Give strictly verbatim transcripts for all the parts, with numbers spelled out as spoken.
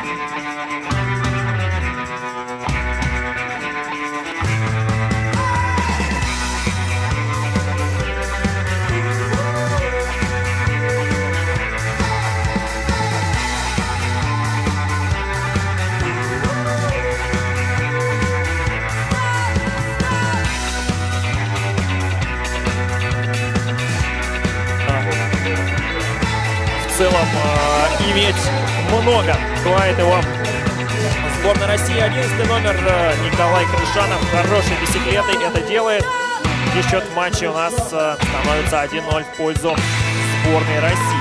В целом э, иметь много. Бывает его сборная России. одиннадцатый номер э, Николай Крышанов. Хорошей бицикleтой это делает. И счет в матче у нас э, становится один ноль в пользу сборной России.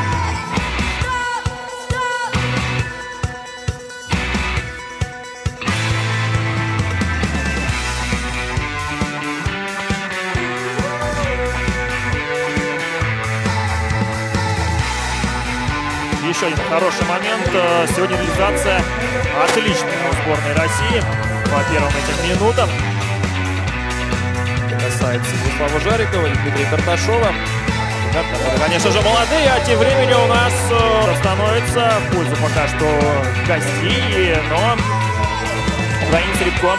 Еще один хороший момент. Сегодня реализация отличная у сборной России по первым этим минутам. Это касается Владислава Жарикова и Дмитрия Карташова. Ребята, которые, конечно же, молодые, а тем временем у нас становится в пользу пока что гостей, но украинец Рябко.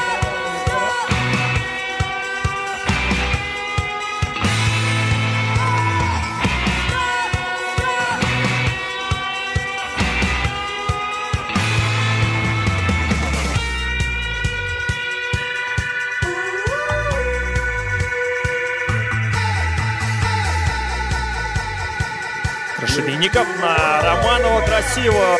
Шевельников на Романова красиво.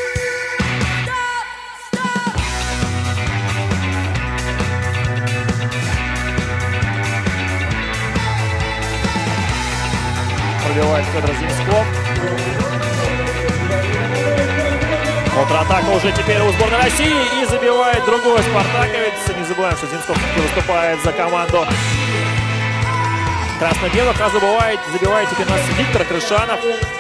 Пробивает Федор Земсков. Контратака уже теперь у сборной России. И забивает другой спартаковец. Не забываем, что Земсков выступает за команду красно-белых. А забывает, забивает теперь у нас Виктор Крышанов.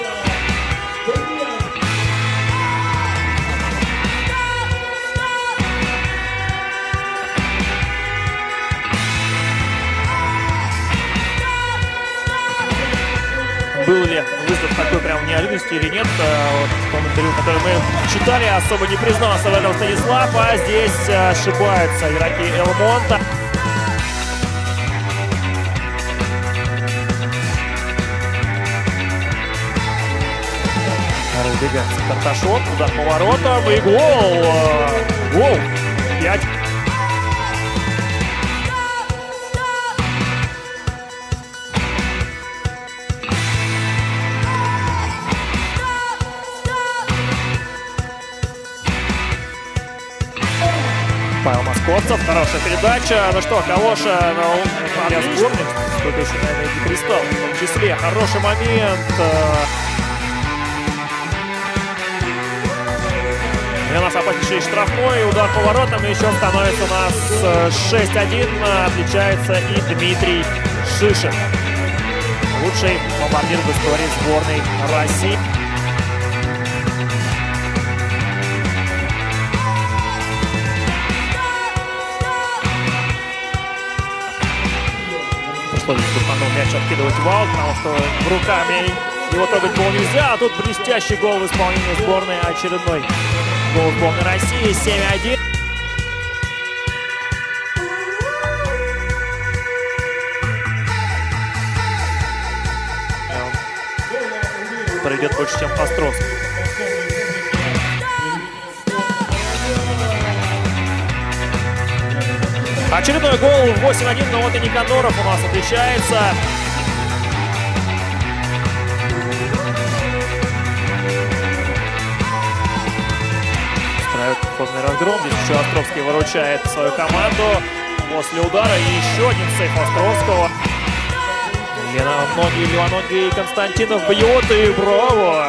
Был ли вызов такой прям неожиданности или нет? Вот в том интервью, которое мы читали, особо не признался в этом Станислав, а здесь ошибаются игроки Элмонта. Разбегается Карташов, удар поворотом и гол! Гол! пять. Павел Московцев, хорошая передача. Ну что, Калоша для сборной, кто-то еще, наверное, не пристал, в том числе. Хороший момент. И у нас опаснейший штрафной, удар поворотом, и еще становится у нас шесть один. Отличается и Дмитрий Шишин. Лучший бомбардир в истории сборной России. Духанов мяч откидывать в аут, потому что руками его трогать было нельзя. А тут блестящий гол в исполнении сборной. Очередной гол сборной России. семь один. Пройдет больше, чем Островский. Очередной гол восемь один, но вот и Никандоров у нас отличается. Устраивает поздний разгром. Здесь еще Островский выручает свою команду после удара. И еще один сейф Островского. Леноногий, Левоногий Константинов бьет, и браво!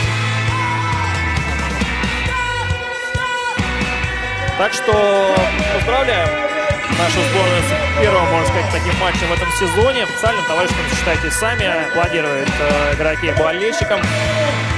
Так что поздравляем нашу сборную с первым, можно сказать, таким матчем в этом сезоне. Официальным товарищам, считайте сами, аплодируют э, игроки болельщикам.